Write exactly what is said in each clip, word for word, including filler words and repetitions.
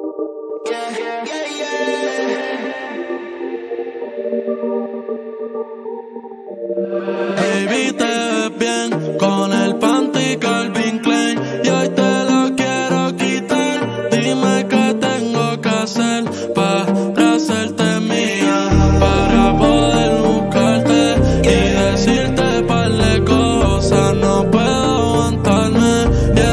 Yeah, yeah, yeah. Baby, te ves bien con el panty Calvin Klein y hoy te lo quiero quitar. Dime qué tengo que hacer para hacerte mía, para poder buscarte y decirte par de cosas. No puedo aguantarme,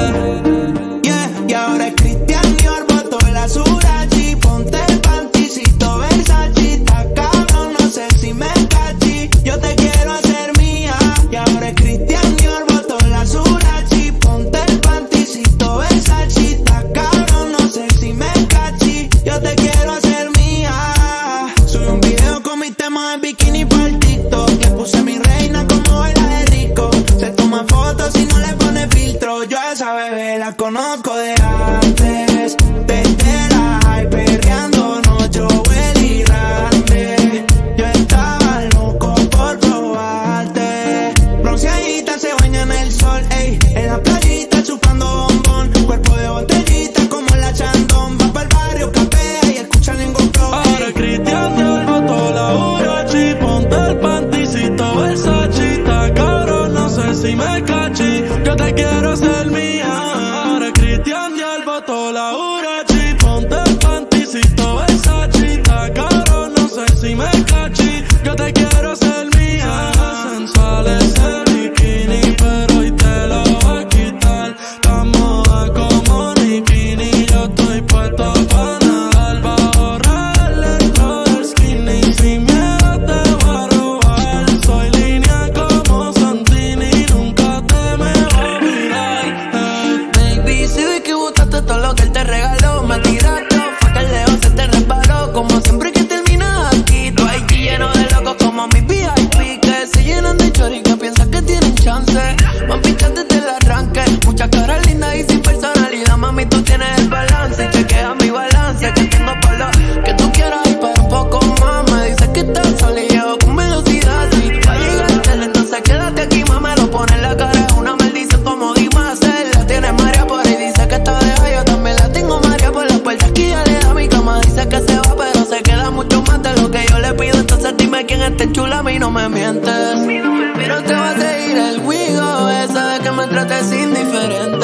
yeah, yeah. Y ahora es Cristian Dior, botó la Surachi, ponte el panticito Versace, está cabrón, no sé si me cachi, yo te quiero hacer mía. Y ahora es Cristian Dior, botó la Surachi, ponte el panticito Versace, está cabrón, no sé si me cachi, yo te quiero hacer mía. Subí un video con mis temas en bikini para el TikTok, le puse mi reina como baila de rico, se toma fotos y no le pone filtro. Yo a esa bebé la conozco de antes, desde la high perreando noche Willy Randy. Yo estaba loco por probarte, bronceadita se baña en el sol, ey, en la playita chupando bombón, cuerpo de botellita como la Chandon, va pa'l barrio, capea y escucha Ningún Flow. Ahora Cristian Dior botó la Urachi, ponte el panticito Versace, está cabrón, no sé si me cachi, yo te quiero hacer mía. Ahora Cristian Dior botó la Urachi, ponte el panticito Versace, está cabrón, no sé si me cachi, yo te quiero hacer mía. Sensual ese bikini, pero hoy te lo voy a quitar. Tan moda como Nikini, yo estoy puesto pa' nadar bajo real dentro del skinny. Sin miedo te voy a robar, soy línea como Santini, nunca te me voy a olvidar. Hey. Baby, si vi que botaste todo lo que él te regaló, me tiraste, fue que el león se te resbaló. Como siempre que terminas aquí, tú ahí lleno de locos como mis V I P, que se llenan de chori, que piensan que tienen chance. Man, pichas desde el arranque, muchas caras lindas y sin personalidad. Mami, tú tienes el balance, chequea mi balance, que tengo por lo que tú quieras y para un poco más. Me dices que estás sola y llevo con velocidad, si va a llegar tarde, entonces quédate aquí, mamá, lo pone en la cara, es una maldición como Dimas. La tiene María por ahí, dice que está deja, yo también la tengo María por las puertas que ya le da mi cama. Dice que se va, pero se queda mucho más de lo que yo le pido. Entonces dime quién esté chula, a mí no me mientes. Pero te va a seguir el Wigo, esa de que me trates indiferente.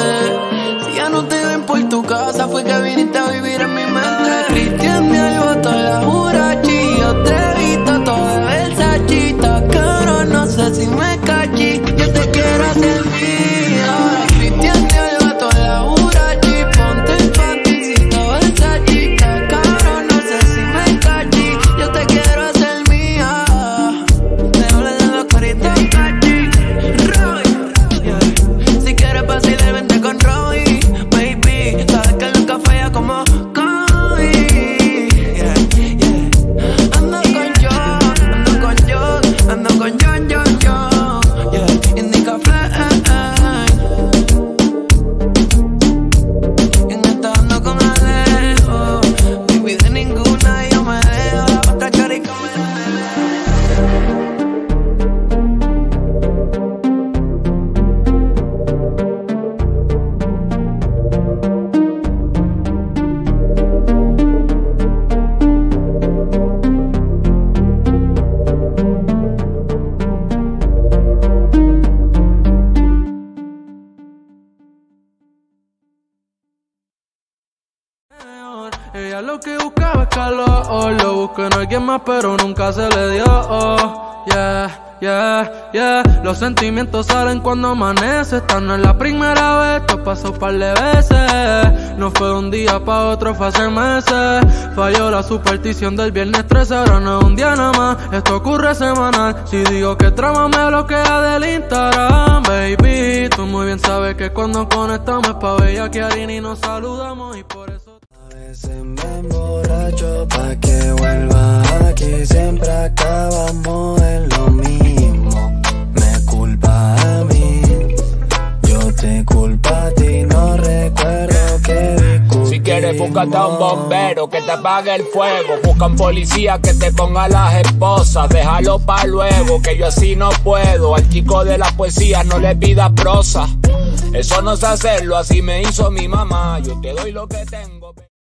Si ya no te ven por tu casa, fue que viniste a vivir en mi mente. Cristian Dior botó la Urachi, yo te he visto toda Versace, está caro, no sé si me cachi, yo te quiero hacer mía. Cristian Dior botó la Urachi, ponte el panticito Versace, está caro, no sé si me cachi, yo te quiero hacer mía. Te hablo de los coritos cachi, Roy, yeah. Si quieres vacilar, vente con Roy, baby, sabes que nunca falla como Kobe, yeah, yeah. Ando con John, ando con John, ando con John, John, John, yeah. Indica Fly, en esta ando con Alejo, baby, de ninguna yo me dejo, la otra chorica me Ella lo que buscaba es calor, lo buscó en alguien más pero nunca se le dio. Oh, yeah, yeah, yeah. Los sentimientos salen cuando amanece. Esta no es la primera vez, esto pasó un par de veces. No fue de un día pa' otro, fue hace meses. Falló la superstición del viernes trece, ahora no es un día nada más, esto ocurre semanal. Si digo que trama me bloquea del Instagram, baby, tú muy bien sabes que cuando conectamos es pa' bellaquear y ni nos saludamos y por eso Se me emborracho pa' que vuelva aquí, siempre acabamos en lo mismo. Me culpa a mí, yo te culpa a ti, no recuerdo que discutí. Si quieres búscate a un bombero que te apague el fuego, busca un policía que te ponga las esposas, déjalo pa' luego, que yo así no puedo. Al chico de la poesía no le pidas prosa, eso no sé hacerlo, así me hizo mi mamá. Yo te doy lo que tengo.